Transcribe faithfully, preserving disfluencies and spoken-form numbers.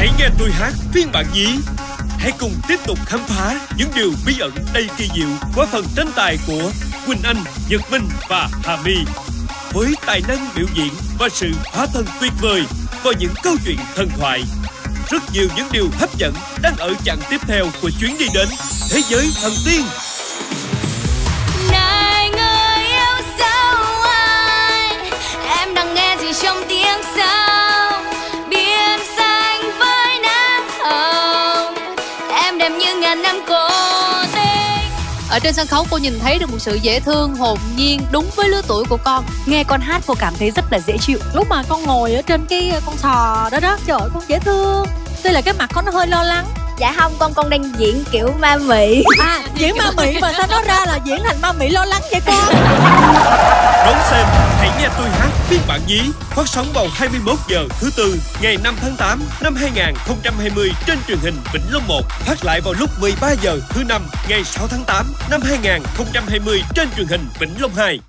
Hãy nghe tôi hát phiên bản nhí. Hãy cùng tiếp tục khám phá những điều bí ẩn đầy kỳ diệu qua phần tranh tài của Quỳnh Anh, Nhật Minh và Hà My. Với tài năng biểu diễn và sự hóa thân tuyệt vời và những câu chuyện thần thoại, rất nhiều những điều hấp dẫn đang ở chặng tiếp theo của chuyến đi đến thế giới thần tiên. Này người yêu dấu anh, em đang nghe gì trong tiếng sáo biển xanh với nắng hồng, em đẹp như ngàn năm cổ tích. Ở trên sân khấu cô nhìn thấy được một sự dễ thương, hồn nhiên, đúng với lứa tuổi của con. Nghe con hát cô cảm thấy rất là dễ chịu. Lúc mà con ngồi ở trên cái con sò đó đó, trời ơi con dễ thương. Tuy là cái mặt con nó hơi lo lắng. Dạ không, con con đang diễn kiểu ma mị. À, diễn ma mị mà sao nó ra là diễn thành ma mị lo lắng vậy con? Đón xem Hãy nghe tôi hát phiên bản nhí, phát sóng vào hai mươi mốt giờ thứ tư ngày năm tháng tám năm hai nghìn không trăm hai mươi trên truyền hình Vĩnh Long một, phát lại vào lúc mười ba giờ thứ năm ngày sáu tháng tám năm hai nghìn không trăm hai mươi trên truyền hình Vĩnh Long hai.